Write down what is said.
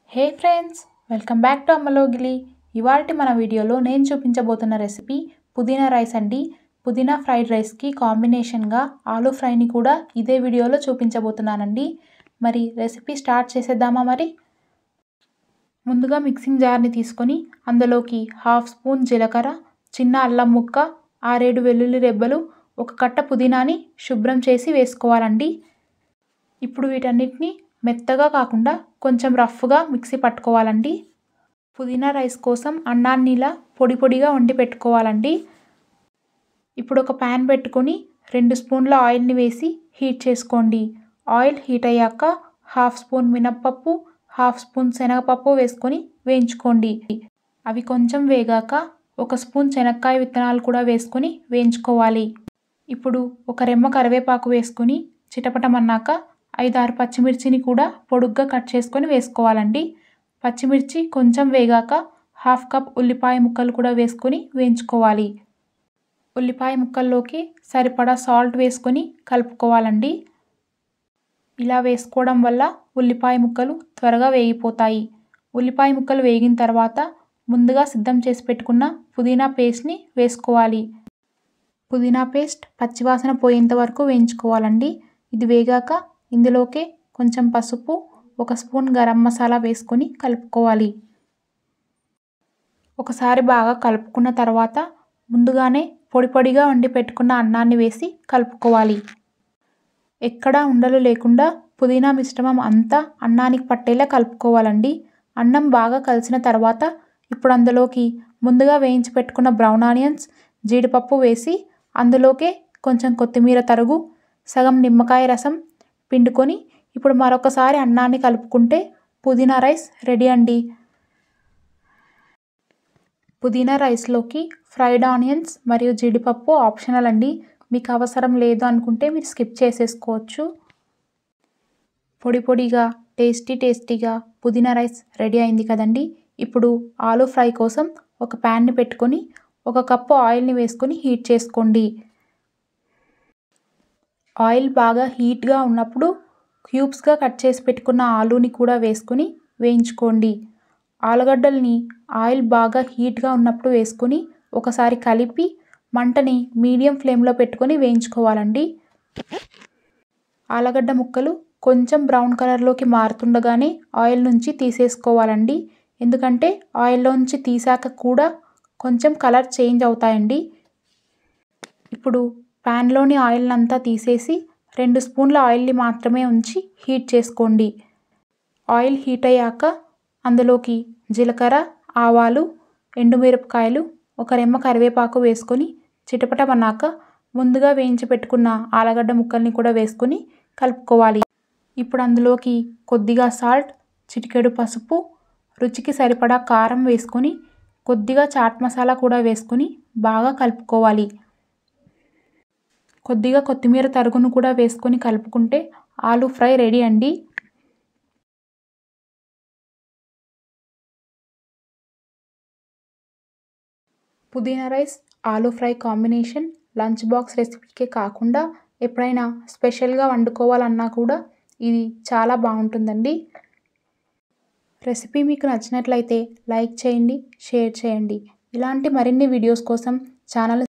Hey friends, welcome back to Amma Logili. ఇవాల్టి మన వీడియోలో నేను చూపించబోతున్న రెసిపీ పుదీనా రైస్ అండి. పుదీనా ఫ్రైడ్ రైస్కి కాంబినేషన్గా ఆలూ ఫ్రైని కూడా ఇదే వీడియోలో చూపించబోతున్నానండి. మరి రెసిపీ స్టార్ట్ చేసేద్దామా? మరి ముందుగా మిక్సింగ్ జార్ని తీసుకొని అందులోకి 1/2 స్పూన్ జీలకర్ర, చిన్న అల్లం ముక్క, 6-7 వెల్లుల్లి రెబ్బలు, ఒక కట్ట పుదీనాని శుభ్రం చేసి వేసుకోవాలండి. ఇప్పుడు వీటన్నిటిని మెత్తగా కాకుండా కొంచెం రఫ్గా మిక్సీ పట్టుకోవాలండి. పుదీనా రైస్ కోసం అన్నాన్ని ఇలా పొడి పొడిగా వండి పెట్టుకోవాలండి. ఇప్పుడు ఒక ప్యాన్ పెట్టుకొని 2 స్పూన్ల ఆయిల్ని వేసి హీట్ చేసుకోండి. ఆయిల్ హీట్ అయ్యాక 1/2 స్పూన్ మినప్పప్పు, 1/2 స్పూన్ శనగపప్పు వేసుకొని వేయించుకోండి. అవి కొంచెం వేగాక 1 స్పూన్ శనక్కాయ విత్తనాలు కూడా వేసుకొని వేయించుకోవాలి. ఇప్పుడు ఒక రెమ్మ కరివేపాకు వేసుకొని చిటపటమన్నాక 5-6 పచ్చిమిర్చిని కూడా పొడుగ్గా కట్ చేసుకొని వేసుకోవాలండి. పచ్చిమిర్చి కొంచెం వేగాక 1/2 కప్ ఉల్లిపాయ ముక్కలు కూడా వేసుకొని వేయించుకోవాలి. ఉల్లిపాయ ముక్కల్లోకి సరిపడా సాల్ట్ వేసుకొని కలుపుకోవాలండి. ఇలా వేసుకోవడం వల్ల ఉల్లిపాయ ముక్కలు త్వరగా వేగిపోతాయి. ఉల్లిపాయ ముక్కలు వేగిన తర్వాత ముందుగా సిద్ధం చేసి పెట్టుకున్న పుదీనా పేస్ట్ని వేసుకోవాలి. పుదీనా పేస్ట్ పచ్చివాసన పోయేంత వరకు వేయించుకోవాలండి. ఇది వేగాక ఇందులోకి కొంచెం పసుపు, 1 స్పూన్ గరం మసాలా వేసుకొని కలుపుకోవాలి. ఒకసారి బాగా కలుపుకున్న తర్వాత ముందుగానే పొడి పొడిగా వండి పెట్టుకున్న అన్నాన్ని వేసి కలుపుకోవాలి. ఎక్కడా ఉండలు లేకుండా పుదీనా మిశ్రమం అంతా అన్నానికి పట్టేలా కలుపుకోవాలండి. అన్నం బాగా కలిసిన తర్వాత ఇప్పుడు అందులోకి ముందుగా వేయించి పెట్టుకున్న బ్రౌన్ ఆనియన్స్, జీడిపప్పు వేసి అందులోకే కొంచెం కొత్తిమీర తరుగు, సగం నిమ్మకాయ రసం పిండుకొని ఇప్పుడు మరొకసారి అన్నాన్ని కలుపుకుంటే పుదీనా రైస్ రెడీ అండి. పుదీనా రైస్లోకి ఫ్రైడ్ ఆనియన్స్ మరియు జీడిపప్పు ఆప్షనల్ అండి. మీకు అవసరం లేదు అనుకుంటే మీరు స్కిప్ చేసేసుకోవచ్చు. పొడి పొడిగా టేస్టీగా పుదీనా రైస్ రెడీ అయింది కదండి. ఇప్పుడు ఆలూ ఫ్రై కోసం ఒక ప్యాన్ని పెట్టుకొని 1 కప్పు ఆయిల్ని వేసుకొని హీట్ చేసుకోండి. ఆయిల్ బాగా హీట్గా ఉన్నప్పుడు క్యూబ్స్గా కట్ చేసి పెట్టుకున్న ఆలూని కూడా వేసుకొని వేయించుకోండి. ఆలుగడ్డల్ని ఆయిల్ బాగా హీట్గా ఉన్నప్పుడు వేసుకొని ఒకసారి కలిపి మంటని మీడియం ఫ్లేమ్లో పెట్టుకొని వేయించుకోవాలండి. ఆలుగడ్డ ముక్కలు కొంచెం బ్రౌన్ కలర్లోకి మారుతుండగానే ఆయిల్ నుంచి తీసేసుకోవాలండి. ఎందుకంటే ఆయిల్లో నుంచి తీసాక కూడా కొంచెం కలర్ చేంజ్ అవుతాయండి. ఇప్పుడు ప్యాన్లోని ఆయిల్ అంతా తీసేసి 2 స్పూన్ల ఆయిల్ని మాత్రమే ఉంచి హీట్ చేసుకోండి. ఆయిల్ హీట్ అయ్యాక అందులోకి జీలకర్ర, ఆవాలు, ఎండుమిరపకాయలు, 1 రెమ్మ కరివేపాకు వేసుకొని చిటపటమన్నాక ముందుగా వేయించి పెట్టుకున్న ఆలుగడ్డ ముక్కల్ని కూడా వేసుకొని కలుపుకోవాలి. ఇప్పుడు అందులోకి కొద్దిగా సాల్ట్, చిటికెడు పసుపు, రుచికి సరిపడా కారం వేసుకొని కొద్దిగా చాట్ మసాలా కూడా వేసుకొని బాగా కలుపుకోవాలి. కొద్దిగా కొత్తిమీర తరుగును కూడా వేసుకొని కలుపుకుంటే ఆలూ ఫ్రై రెడీ అండి. Pudina rice aloo fry combination lunch box రెసిపీకే కాకుండా ఎప్పుడైనా స్పెషల్గా వండుకోవాలన్నా కూడా ఇది చాలా బాగుంటుందండి. రెసిపీ మీకు నచ్చినట్లయితే లైక్ చేయండి, షేర్ చేయండి. ఇలాంటి మరిన్ని వీడియోస్ కోసం ఛానల్